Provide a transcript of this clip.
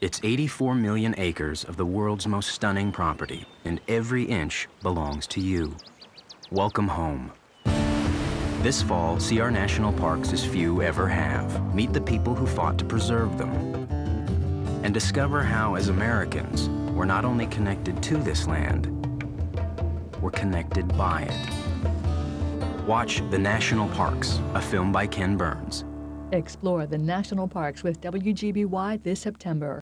It's 84 million acres of the world's most stunning property, and every inch belongs to you. Welcome home. This fall, see our national parks as few ever have. Meet the people who fought to preserve them. And discover how, as Americans, we're not only connected to this land, we're connected by it. Watch The National Parks, a film by Ken Burns. Explore the national parks with WGBY this September.